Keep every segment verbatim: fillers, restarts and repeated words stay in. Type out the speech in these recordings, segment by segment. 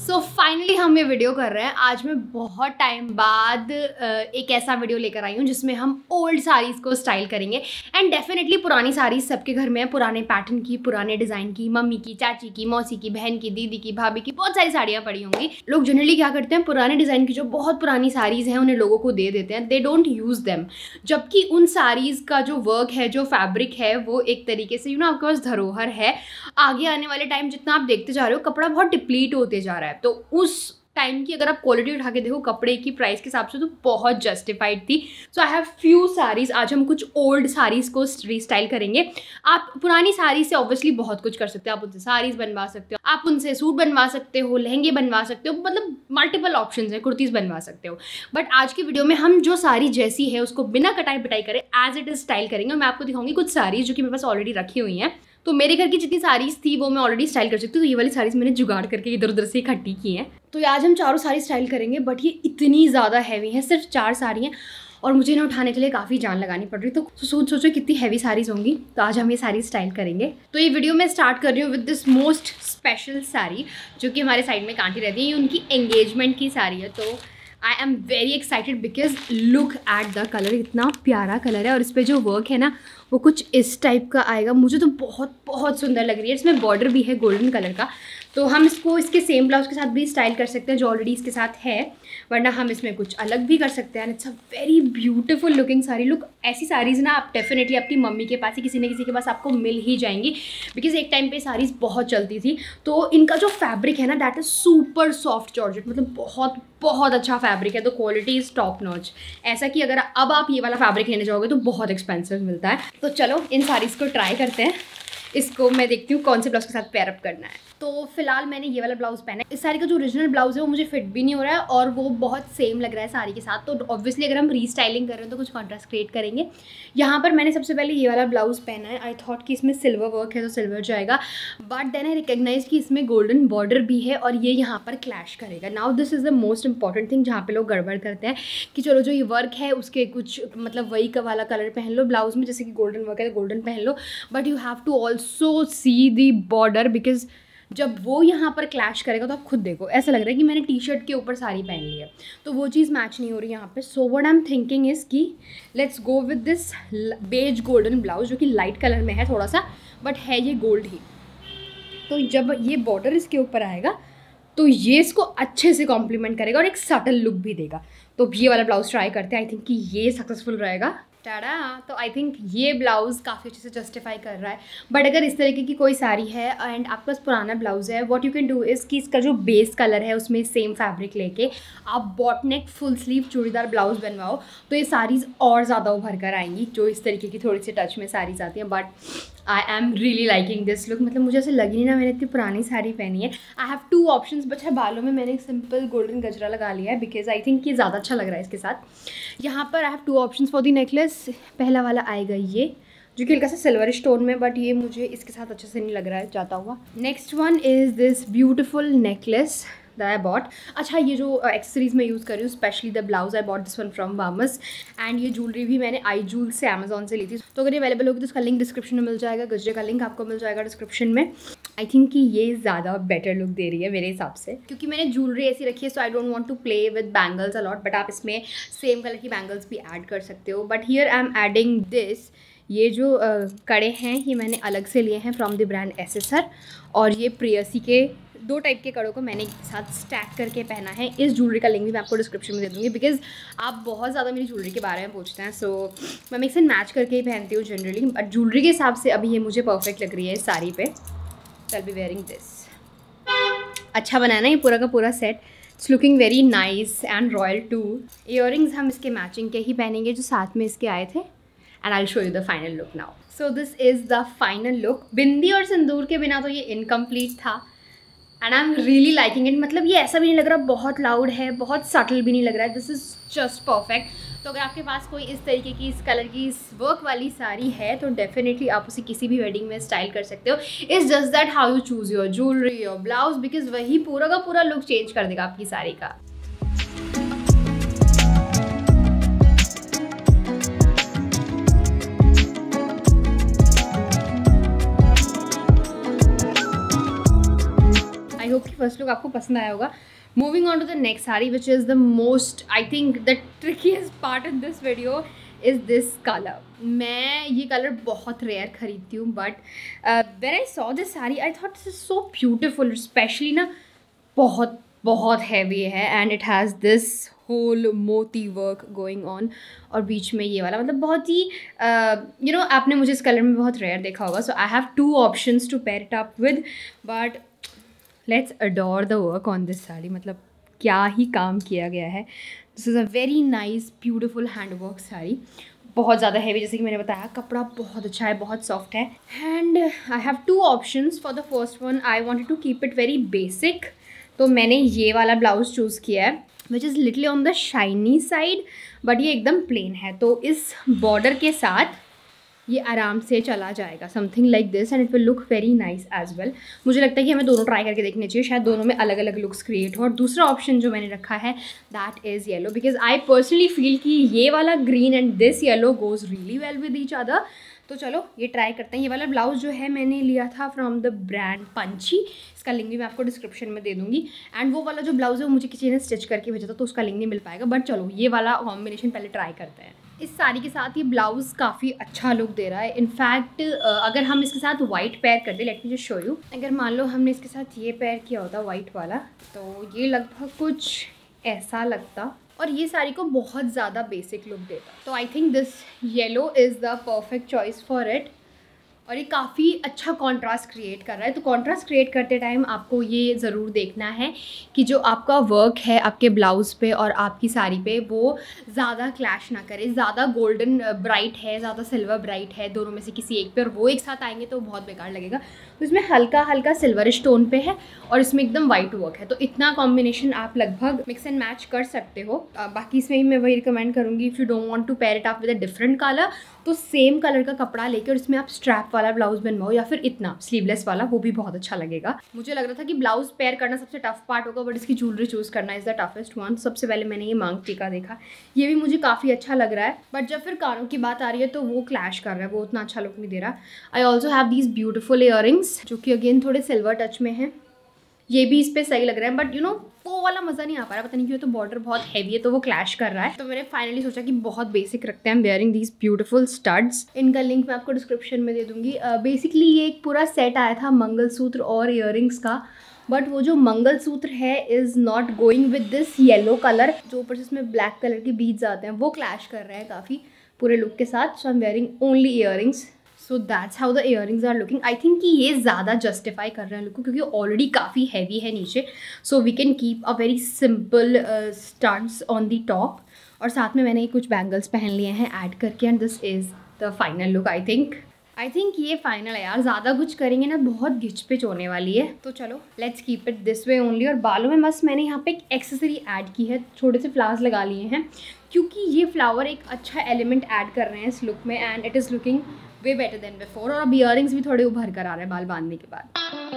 So finally हम ये video कर रहे हैं। आज मैं बहुत टाइम बाद एक ऐसा वीडियो लेकर आई हूँ जिसमें हम ओल्ड साड़ीज़ को स्टाइल करेंगे। एंड डेफिनेटली पुरानी साड़ीज़ सबके घर में है, पुराने पैटर्न की, पुराने डिज़ाइन की, मम्मी की, चाची की, मौसी की, बहन की, दीदी की, भाभी की, बहुत सारी साड़ियाँ पड़ी होंगी। लोग जनरली क्या करते हैं, पुराने डिज़ाइन की जो बहुत पुरानी साड़ीज़ हैं उन्हें लोगों को दे देते हैं, दे डोंट यूज़ देम। जबकि उन साड़ीज़ का जो वर्क है, जो फैब्रिक है, वो एक तरीके से यू नो आपके पास धरोहर है। आगे आने वाले टाइम जितना आप देखते जा रहे हो कपड़ा बहुत डिप्लीट होते जा रहा है, तो उस टाइम की अगर आप क्वालिटी उठा के देखो कपड़े की प्राइस के हिसाब से तो बहुत जस्टिफाइड थी। So I have few saris. आज हम कुछ ओल्ड साड़ीज़ को रीस्टाइल करेंगे। आप पुरानी साड़ी से ऑब्वियसली बहुत कुछ कर सकते हो। आप उनसे साड़ीज़ बनवा सकते हो, आप उनसे सूट बनवा सकते हो, लहंगे बनवा सकते हो, मतलब मल्टीपल ऑप्शंस हैं, कुर्तीज़ बनवा सकते हो। बट आज की वीडियो में हम जो साड़ी जैसी है उसको बिना कटाई बिटाई करे एज इट इज़ स्टाइल करेंगे। मैं आपको दिखाऊंगी कुछ साड़ीज़ जो कि मेरे पास ऑलरेडी रखी हुई हैं। तो मेरे घर की जितनी साड़ीज़ थी वो मैं ऑलरेडी स्टाइल कर सकती हूँ। तो ये वाली साड़ीज़ मैंने जुगाड़ करके इधर उधर से इकट्ठी की हैं। तो आज हम चारों साड़ी स्टाइल करेंगे, बट ये इतनी ज़्यादा हैवी है, सिर्फ चार साड़ी हैं और मुझे इन्हें उठाने के लिए काफ़ी जान लगानी पड़ रही। तो सोच सोचो कितनी हैवी साड़ीज़ होंगी। तो आज हम ये साड़ी स्टाइल करेंगे। तो ये वीडियो मैं स्टार्ट कर रही हूँ with this most special sari जो कि हमारे साइड में कांटी रहती है। ये उनकी एंगेजमेंट की साड़ी है। तो I am very excited because look at the colour, इतना प्यारा कलर है और इस पर जो वर्क है ना वो कुछ इस टाइप का आएगा। मुझे तो बहुत बहुत सुंदर लग रही है। इसमें बॉर्डर भी है गोल्डन कलर का। तो हम इसको इसके सेम ब्लाउज के साथ भी स्टाइल कर सकते हैं जो ऑलरेडी इसके साथ है, वरना हम इसमें कुछ अलग भी कर सकते हैं। It's a very beautiful looking sari. Look, ऐसी साड़ीज़ ना आप डेफिनेटली अपनी मम्मी के पास ही किसी न किसी के पास आपको मिल ही जाएंगी, बिकॉज एक टाइम पे साड़ीज़ बहुत चलती थी। तो इनका जो फैब्रिक है ना that is super soft georgette, मतलब बहुत बहुत अच्छा फैब्रिक है। तो क्वालिटी इज़ टॉप नॉच। ऐसा कि अगर अब आप ये वाला फैब्रिक लेने जाओगे तो बहुत एक्सपेंसिव मिलता है। तो चलो इन साड़ीज़ को ट्राई करते हैं। इसको मैं देखती हूँ कौन से ब्लाउज के साथ पेयर अप करना है। तो फिलहाल मैंने ये वाला ब्लाउज पहना है। इस साड़ी का जो ओरिजिनल ब्लाउज है वो मुझे फिट भी नहीं हो रहा है और वो बहुत सेम लग रहा है साड़ी के साथ। तो ऑब्वियसली अगर हम रीस्टाइलिंग कर रहे हैं तो कुछ कॉन्ट्रास्ट क्रिएट करेंगे। यहाँ पर मैंने सबसे पहले ये वाला ब्लाउज पहना है। आई थॉट कि इसमें सिल्वर वर्क है तो सिल्वर जाएगा, बट देन आई रिकग्नाइज कि इसमें गोल्डन बॉर्डर भी है और ये यहाँ पर क्लैश करेगा। Now this is the most important thing जहाँ पे लोग गड़बड़ करते हैं कि चलो जो ये वर्क है उसके कुछ मतलब वही का वाला कलर पहन लो ब्लाउज में, जैसे कि गोल्डन वर्क है तो गोल्डन पहन लो, but you have to also see the border, because जब वो यहाँ पर क्लैश करेगा तो आप खुद देखो ऐसा लग रहा है कि मैंने टी शर्ट के ऊपर साड़ी पहन ली है, तो वो चीज़ मैच नहीं हो रही यहाँ पे। So what I am thinking is कि let's go with this beige golden blouse जो कि लाइट कलर में है थोड़ा सा, बट है ये गोल्ड ही। तो जब ये बॉर्डर इसके ऊपर आएगा तो ये इसको अच्छे से कॉम्प्लीमेंट करेगा और एक सटल लुक भी देगा। तो ये वाला ब्लाउज ट्राई करते हैं। आई थिंक कि ये सक्सेसफुल रहेगा। टाड़ा। तो आई थिंक ये ब्लाउज़ काफ़ी अच्छे से जस्टिफाई कर रहा है। बट अगर इस तरीके की कोई साड़ी है एंड आपके पास पुराना ब्लाउज़ है, what you can do is कि इसका जो बेस कलर है उसमें सेम फैब्रिक लेके आप boat neck full sleeve churidar blouse बनवाओ तो ये साड़ीज़ और ज़्यादा उभर कर आएंगी, जो इस तरीके की थोड़ी सी टच में साड़ीज़ आती हैं। But I am really liking this look. मतलब मुझे ऐसे लगी नहीं ना मैंने इतनी पुरानी साड़ी पहनी है। I have two options, but है बालों में मैंने एक सिंपल गोल्डन गजरा लगा लिया है बिकॉज आई थिंक ये ज़्यादा अच्छा लग रहा है इसके साथ। यहाँ पर I have two options for the necklace. पहला वाला आएगा ये जो कि हल्का सा सिल्वर स्टोन में, बट ये मुझे इसके साथ अच्छे से नहीं लग रहा है जाता हुआ। Next one is this beautiful necklace that I bought. अच्छा, ये जो एक्सेसरीज मैं यूज़ कर रही हूँ specially the blouse I bought this one from Bamas, and ये ज्वेलरी भी मैंने आई जूल से अमेजोन से ली थी। तो अगर ये अवेलेबल होगी तो उसका लिंक डिस्क्रिप्शन में मिल जाएगा, गजरे का लिंक आपको मिल जाएगा डिस्क्रिप्शन में। आई थिंक कि ये ज़्यादा बेटर लुक दे रही है मेरे हिसाब से, क्योंकि मैंने ज्वेलरी ऐसी रखी है। So I don't want to play with bangles a lot, but आप इसमें सेम कलर की बैंगल्स भी ऐड कर सकते हो। But here I am adding this. ये जो uh, कड़े हैं ये मैंने अलग से लिए हैं फ्रॉम द ब्रांड एसेसर, और ये प्रियसी के दो टाइप के कड़ों को मैंने एक साथ स्टैक करके पहना है। इस ज्वेलरी का लिंक भी मैं आपको डिस्क्रिप्शन में दे दूँगी, बिकॉज आप बहुत ज़्यादा मेरी ज्वेलरी के बारे में पूछते हैं। सो so, मैं मिक्स एंड मैच करके ही पहनती हूँ जनरली, बट ज्वेलरी के हिसाब से अभी ये मुझे परफेक्ट लग रही है इस साड़ी पे। I will be wearing this. अच्छा बनाना ये पूरा का पूरा सेट। It's looking very nice and royal too. Earrings हम इसके मैचिंग के ही पहनेंगे जो साथ में इसके आए थे, and I will show you the final look now. So this is the final look. Bindi और सिंदूर के बिना तो ये इनकम्प्लीट था, and I am really liking it. मतलब ये ऐसा भी नहीं लग रहा बहुत लाउड है, बहुत सटल भी नहीं लग रहा है। This is just perfect. तो अगर आपके पास कोई इस तरीके की इस कलर की इस वर्क वाली साड़ी है तो डेफिनेटली आप उसे किसी भी वेडिंग में स्टाइल कर सकते हो। It's just that how you choose your jewellery, your blouse, because वही पूरा का पूरा लुक चेंज कर देगा आपकी साड़ी का। आई होप कि फर्स्ट लुक आपको पसंद आया होगा। Moving on to the next sari which is the most I think the trickiest part in this video is this colour. मैं ये कलर बहुत रेयर खरीदती हूँ, but when I saw this sari I thought this is so beautiful, specially ना बहुत बहुत heavy है and it has this whole moti work going on, और बीच में ये वाला, मतलब बहुत ही यू नो आपने मुझे इस कलर में बहुत रेयर देखा होगा। So I have two options to pair it up with, but let's adore the work on this sari. मतलब क्या ही काम किया गया है। This is a very nice beautiful hand work sari, बहुत ज़्यादा हैवी, जैसे कि मैंने बताया कपड़ा बहुत अच्छा है, बहुत सॉफ्ट है। And I have two options. For the first one I wanted to keep it very basic, तो मैंने ये वाला ब्लाउज चूज़ किया है which is little on the shiny side, but ये एकदम प्लेन है, तो इस बॉर्डर के साथ ये आराम से चला जाएगा, something like this, and it will look very nice as well. मुझे लगता है कि हमें दोनों ट्राई करके देखने चाहिए, शायद दोनों में अलग अलग लुक्स क्रिएट हो। और दूसरा ऑप्शन जो मैंने रखा है that is yellow, because I personally feel कि ये वाला green and this yellow goes really well with each other. तो चलो ये ट्राई करते हैं। ये वाला ब्लाउज जो है मैंने लिया था फ्रॉम द ब्रांड पंची, इसका लिंक भी मैं आपको डिस्क्रिप्शन में दे दूँगी। एंड वो वाला जो ब्लाउज है वो मुझे किसी ने स्टिच करके भेजा था, तो उसका लिंक नहीं मिल पाएगा, बट चलो ये वाला कॉम्बिनेशन पहले ट्राई करते हैं। इस साड़ी के साथ ये ब्लाउज़ काफ़ी अच्छा लुक दे रहा है। इनफैक्ट अगर हम इसके साथ वाइट पेयर कर दे, let me just show you, अगर मान लो हमने इसके साथ ये पेयर किया होता वाइट वाला, तो ये लगभग कुछ ऐसा लगता, और ये साड़ी को बहुत ज़्यादा बेसिक लुक देता। तो I think this yellow is the perfect choice for it, और ये काफ़ी अच्छा कॉन्ट्रास्ट क्रिएट कर रहा है। तो कॉन्ट्रास्ट क्रिएट करते टाइम आपको ये ज़रूर देखना है कि जो आपका वर्क है आपके ब्लाउज़ पे और आपकी साड़ी पे वो ज़्यादा क्लैश ना करे। ज़्यादा गोल्डन ब्राइट है, ज़्यादा सिल्वर ब्राइट है, दोनों में से किसी एक पे, और वो एक साथ आएंगे तो बहुत बेकार लगेगा। तो इसमें हल्का हल्का सिल्वरिश टोन पे है और इसमें एकदम वाइट वर्क है, तो इतना कॉम्बिनेशन आप लगभग मिक्स एंड मैच कर सकते हो। आ, बाकी इसमें ही मैं वही रिकमेंड करूँगी, if you don't want to pair it up with a different colour, तो सेम कलर का कपड़ा लेकर इसमें आप स्ट्रैप वाला ब्लाउज बनवाओ, या फिर इतना स्लीवलेस वाला, वो भी बहुत अच्छा लगेगा। मुझे लग रहा था कि ब्लाउज पेयर करना सबसे टफ पार्ट होगा, बट इसकी ज्वेलरी चूज़ करना इज़ द टफेस्ट वन। सबसे पहले मैंने ये मांग टीका देखा, ये भी मुझे काफ़ी अच्छा लग रहा है, बट जब फिर कानों की बात आ रही है तो वो क्लैश कर रहा है, वो उतना अच्छा लुक नहीं दे रहा। I also have these beautiful earrings जो कि अगेन थोड़े सिल्वर टच में हैं, ये भी इस पे सही लग रहा है, बट यू नो वो वाला मज़ा नहीं आ पा रहा, पता नहीं क्यों। तो बॉर्डर बहुत हैवी है तो वो क्लैश कर रहा है, तो मैंने फाइनली सोचा कि बहुत बेसिक रखते हैं। I am wearing these beautiful studs, इनका लिंक मैं आपको डिस्क्रिप्शन में दे दूँगी। बेसिकली uh, ये एक पूरा सेट आया था मंगलसूत्र और ईयरिंग्स का, बट वो जो मंगलसूत्र है is not going with this yellow colour, जो ऊपर से इसमें ब्लैक कलर के बीड्स आते हैं वो क्लैश कर रहे हैं काफ़ी पूरे लुक के साथ। So I am wearing only earrings, so that's how the earrings are looking. I think कि ये ज़्यादा जस्टिफाई कर रहे हैं लुक को, क्योंकि ऑलरेडी काफ़ी हैवी है नीचे, so we can keep a very simple studs on the top. और साथ में मैंने कुछ बैंगल्स पहन लिए हैं ऐड करके, and this is the final look. I think I think ये फाइनल है यार, ज़्यादा कुछ करेंगे ना बहुत घिच पिच होने वाली है। तो चलो let's keep it this way only. और बालों में बस मैंने यहाँ पे एक एक्सेसरी ऐड की है, छोटे से फ्लावर्स लगा लिए हैं, क्योंकि ये फ्लावर एक अच्छा एलिमेंट ऐड कर रहे हैं इस लुक में, and it is looking way better than before. और अब ईयरिंग्स भी थोड़े उभर कर आ रहे हैं बाल बांधने के बाद।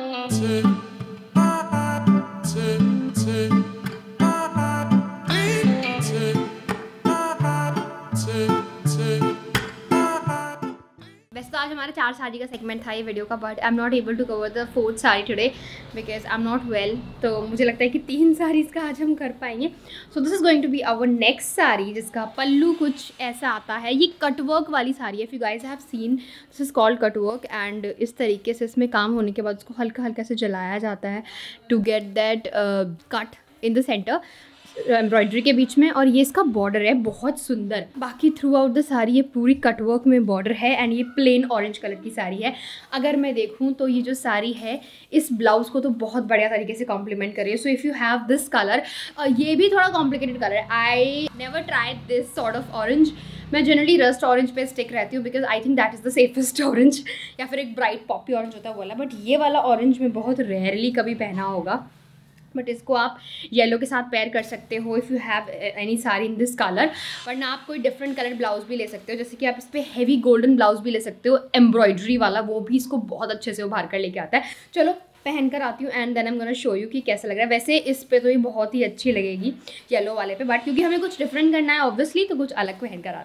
वैसे तो आज हमारा चार साड़ी का सेगमेंट था ये वीडियो का, but I am not able to cover the fourth sari today because I am not well. तो मुझे लगता है कि तीन साड़ीज़ का आज हम कर पाएंगे। So this is going to be our next sari, जिसका पल्लू कुछ ऐसा आता है। ये कटवर्क वाली साड़ी है, if you guys have seen, this is called cutwork. And इस तरीके से इसमें काम होने के बाद उसको हल्का हल्का से जलाया जाता है to get that cut in the centre embroidery के बीच में। और ये इसका बॉर्डर है बहुत सुंदर, बाकी थ्रू आउट द साड़ी ये पूरी कटवर्क में बॉर्डर है, एंड ये प्लेन ऑरेंज कलर की साड़ी है। अगर मैं देखूँ तो ये जो साड़ी है इस ब्लाउज़ को तो बहुत बढ़िया तरीके से कॉम्प्लीमेंट कर रही है। So if you have this colour, ये भी थोड़ा कॉम्प्लिकेटेड कलर है, I never tried this sort of orange. मैं जनरली रस्ट ऑरेंज पे स्टिक रहती हूँ because I think that is the safest orange, या फिर एक ब्राइट पॉपी ऑरेंज होता है वाला, बट ये वाला ऑरेंज में बहुत रेयरली कभी पहना होगा। बट इसको आप येलो के साथ पेयर कर सकते हो if you have any sari in this colour, वरना आप कोई डिफरेंट कलर ब्लाउज भी ले सकते हो, जैसे कि आप इस पर हैवी गोल्डन ब्लाउज भी ले सकते हो एम्ब्रॉयडरी वाला, वो भी इसको बहुत अच्छे से उभार कर लेके आता है। चलो पहन कर आती हूँ and then I am gonna show you कि कैसा लग रहा है। वैसे इस पे तो ये बहुत ही अच्छी लगेगी येलो वाले पे, बट क्योंकि हमें कुछ डिफरेंट करना है ऑब्वियसली, तो कुछ अलग पहन कर आता है।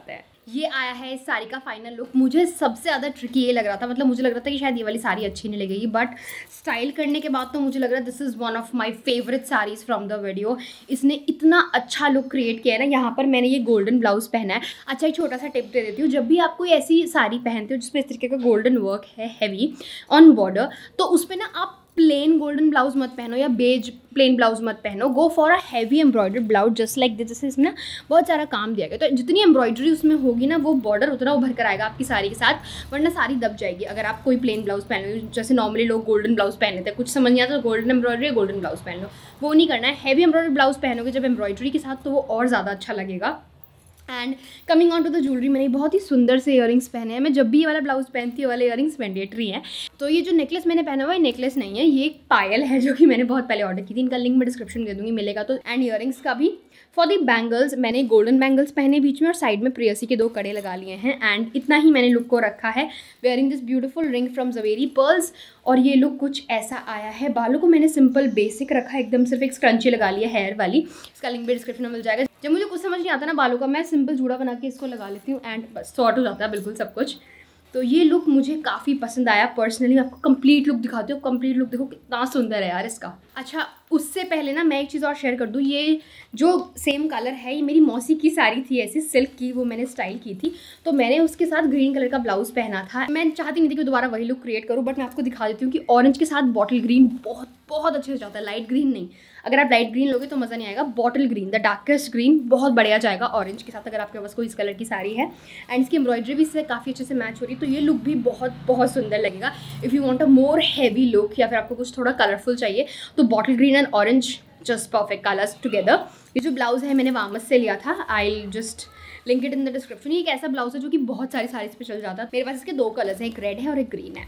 ये आया है इस साड़ी का फाइनल लुक। मुझे सबसे ज़्यादा ट्रिकी ये लग रहा था, मतलब मुझे लग रहा था कि शायद ये वाली साड़ी अच्छी नहीं लगेगी, बट स्टाइल करने के बाद तो मुझे लग रहा है this is one of my favourite saris from the video. इसने इतना अच्छा लुक क्रिएट किया है ना। यहाँ पर मैंने ये गोल्डन ब्लाउज पहना है। अच्छा, एक छोटा सा टिप दे देती हूँ, जब भी आप कोई ऐसी साड़ी पहनते हो जिसमें इस तरीके का गोल्डन वर्क है हैवी ऑन बॉर्डर, तो उस पर ना आप प्लेन गोल्डन ब्लाउज मत पहनो या बेज प्लेन ब्लाउज मत पहनो। Go for a heavy embroidered blouse just like this. जैसे इसमें ना बहुत सारा काम दिया गया, तो जितनी एम्ब्रॉयडरी उसमें होगी ना वो बॉर्डर उतना उभर कर आएगा आपकी साड़ी के साथ, वरना साड़ी दब जाएगी अगर आप कोई प्लेन ब्लाउज पहन लो। जैसे नॉर्मली लोग गोल्डन ब्लाउज पहन लेते हैं, कुछ समझ नहीं आता तो गोल्डन एम्ब्रॉयडरी गोल्डन ब्लाउज पहन लो, वो नहीं करना है। हैवी एम्ब्रॉयडर्ड ब्लाउज पहनोगे जब एम्ब्रॉयडरी के साथ तो वो और ज़्यादा अच्छा लगेगा। And coming on to the jewellery, मैंने बहुत ही सुंदर से इयरिंग्स पहने हैं। मैं जब भी ये वाला ब्लाउज पहनती हूँ वाले इयरिंग्स मैंडेटरी हैं। तो ये जो नेकलेस मैंने पहना हुआ है नेकलेस नहीं है, ये एक पायल है जो कि मैंने बहुत पहले ऑर्डर की थी। इनका लिंक मैं डिस्क्रिप्शन दे दूँगी, मिलेगा तो। एंड इयरिंग्स का भी फॉर दी बैंगल्स मैंने गोल्डन बैंगल्स पहने बीच में और साइड में प्रेयसी के दो कड़े लगा लिए हैं। एंड इतना ही मैंने लुक को रखा है, wearing this beautiful ring from Zaveri pearls. और ये लुक कुछ ऐसा आया है। बालों को मैंने सिंपल बेसिक रखा है, एकदम सिर्फ एक स्क्रंची लगा लिया हेयर वाली। इसका लिंक भी डिस्क्रिप्शन में मिल जाएगा। जब मुझे कुछ समझ नहीं आता ना बालों का, मैं सिंपल जूड़ा बना के इसको लगा लेती हूँ एंड बस सॉर्ट हो जाता है बिल्कुल सब कुछ। तो ये लुक मुझे काफ़ी पसंद आया पर्सनली। मैं आपको कंप्लीट लुक दिखाती हूँ। कंप्लीट लुक देखो कितना सुंदर है यार इसका। अच्छा, उससे पहले ना मैं एक चीज़ और शेयर कर दूँ। ये जो सेम कलर है ये मेरी मौसी की साड़ी थी ऐसी सिल्क की, वो मैंने स्टाइल की थी, तो मैंने उसके साथ ग्रीन कलर का ब्लाउज पहना था। मैं चाहती नहीं थी कि दोबारा वही लुक क्रिएट करूँ, बट मैं आपको दिखा देती हूँ कि ऑरेंज के साथ बॉटल ग्रीन बहुत बहुत अच्छे से जाता है। लाइट ग्रीन नहीं, अगर आप लाइट ग्रीन लोगे तो मज़ा नहीं आएगा। Bottle green, the darkest green, बहुत बढ़िया जाएगा ऑरेंज के साथ अगर आपके पास कोई इस कलर की साड़ी है। एंड इसकी एम्ब्रॉयडरी भी इससे काफ़ी अच्छे से मैच हो रही है, तो ये लुक भी बहुत बहुत सुंदर लगेगा। If you want a more heavy look या फिर आपको कुछ थोड़ा कलरफुल चाहिए तो bottle green and orange just perfect colours together. ये जो ब्लाउज है मैंने वामस से लिया था, I just link it in the description. ये एक ऐसा ब्लाउज है जो कि बहुत सारी साड़ीज पे चल जाता है। मेरे पास इसके दो कलर्स हैं, एक रेड है और एक ग्रीन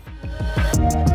है।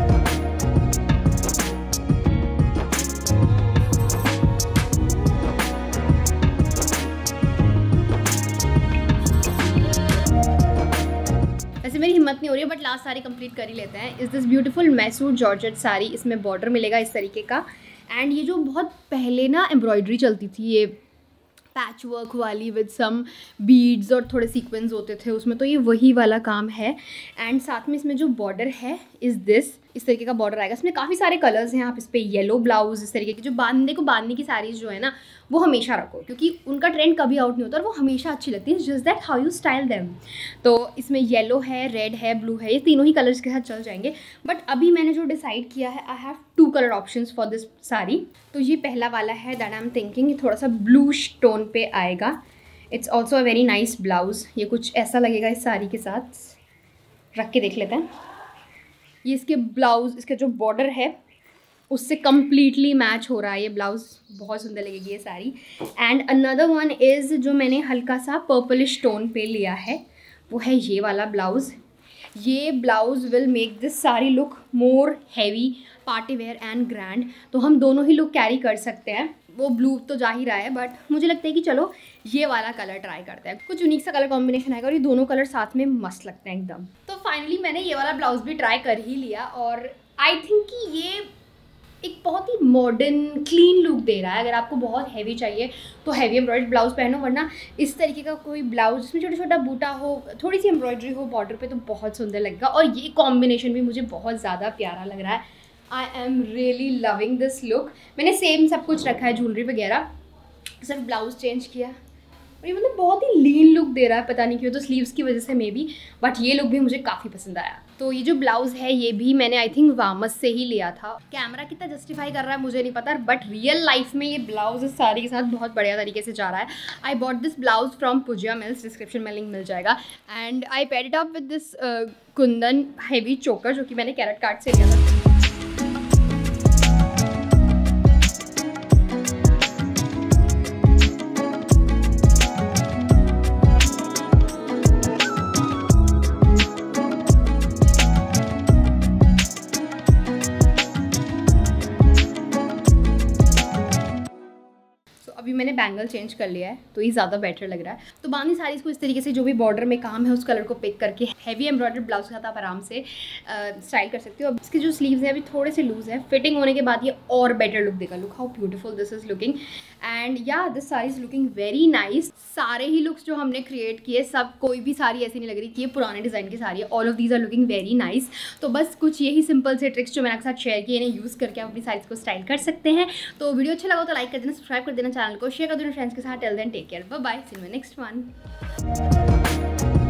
वैसे मेरी हिम्मत नहीं हो रही है बट लास्ट साड़ी कंप्लीट कर ही लेते हैं। इस this beautiful Mysore georgette sari, इसमें बॉर्डर मिलेगा इस तरीके का। एंड ये जो बहुत पहले ना एम्ब्रॉयडरी चलती थी ये पैच वर्क वाली विद सम बीड्स और थोड़े सीक्वेंस होते थे उसमें, तो ये वही वाला काम है। एंड साथ में इसमें जो बॉर्डर है इज़ दिस, इस तरीके का बॉर्डर आएगा। इसमें काफ़ी सारे कलर्स हैं। आप इस पर येलो ब्लाउज, इस तरीके की जो बांधने को बांधने की साड़ीज़ जो है ना वो हमेशा रखो, क्योंकि उनका ट्रेंड कभी आउट नहीं होता और वो हमेशा अच्छी लगती है। Just that how you style them. तो इसमें येलो है, रेड है, ब्लू है, ये तीनों ही कलर्स के साथ चल जाएंगे। बट अभी मैंने जो डिसाइड किया है, I have two colour options for this sari. तो ये पहला वाला है दैट आई एम थिंकिंग, ये थोड़ा सा ब्लू टोन पे आएगा। It's also a very nice blouse. ये कुछ ऐसा लगेगा इस साड़ी के साथ, रख के देख लेते हैं। ये इसके ब्लाउज, इसका जो बॉर्डर है उससे कम्प्लीटली मैच हो रहा है ये ब्लाउज़, बहुत सुंदर लगेगी ये sari. And another one is जो मैंने हल्का सा पर्पलिश टोन पे लिया है, वो है ये वाला ब्लाउज़। ये blouse will make this sari look more heavy, party wear and grand. तो हम दोनों ही लुक कैरी कर सकते हैं। वो ब्लू तो जा ही रहा है बट मुझे लगता है कि चलो ये वाला कलर ट्राई करते हैं। कुछ यूनिक सा कलर कॉम्बिनेशन आएगा और ये दोनों कलर साथ में मस्त लगते हैं एकदम। तो फाइनली मैंने ये वाला ब्लाउज भी ट्राई कर ही लिया और आई थिंक कि ये एक बहुत ही मॉडर्न क्लीन लुक दे रहा है। अगर आपको बहुत हैवी चाहिए तो हैवी एम्ब्रॉयडर्ड ब्लाउज पहनो, वरना इस तरीके का कोई ब्लाउज जिसमें छोटा छोटा बूटा हो, थोड़ी सी एम्ब्रॉयडरी हो बॉर्डर पे, तो बहुत सुंदर लगेगा। और ये कॉम्बिनेशन भी मुझे बहुत ज़्यादा प्यारा लग रहा है। I am really loving this look. मैंने सेम सब कुछ रखा है, ज्वेलरी वगैरह, सिर्फ ब्लाउज चेंज किया और ये मतलब बहुत ही लीन लुक दे रहा है, पता नहीं क्यों, तो स्लीव्स की वजह से मे बी, बट ये लुक भी मुझे काफ़ी पसंद आया। तो ये जो ब्लाउज़ है ये भी मैंने आई थिंक वामस से ही लिया था। कैमरा कितना जस्टिफाई कर रहा है मुझे नहीं पता, बट रियल लाइफ में ये ब्लाउज इस साड़ी के साथ बहुत बढ़िया तरीके से जा रहा है। I bought this blouse from Pooja mills, description में लिंक मिल जाएगा। And I paired it up with this kundan heavy choker जो कि मैंने कैरेट कार्ड से लिया था। अभी मैंने बैंगल चेंज कर लिया है तो ये ज़्यादा बेटर लग रहा है। तो बांदी साड़ीज़ को इस तरीके से जो भी बॉर्डर में काम है उस कलर को पिक करके हैवी एम्ब्रॉयडर्ड ब्लाउज के साथ आप आराम से स्टाइल कर सकते हो। अब इसके जो स्लीव्स हैं अभी थोड़े से लूज है, फिटिंग होने के बाद ये और बेटर लुक देगा। Look how beautiful this is looking and या this sari is looking very nice. सारे ही लुक्स जो हमने क्रिएट किए सब, कोई भी साड़ी ऐसी नहीं लग रही कि ये पुराने डिज़ाइन की साड़ी है। All of these are looking very nice. तो बस कुछ यही सिंपल से ट्रिक्स जो मैंने आपके साथ शेयर किए, इन्हें यूज़ करके आप अपनी साड़ीज़ को स्टाइल कर सकते हैं। तो वीडियो अच्छा लगा तो लाइक कर देना, सब्सक्राइब कर देना चैनल को, शेयर कर देना फ्रेंड्स के साथ। Till then take care, bye bye, see you next one.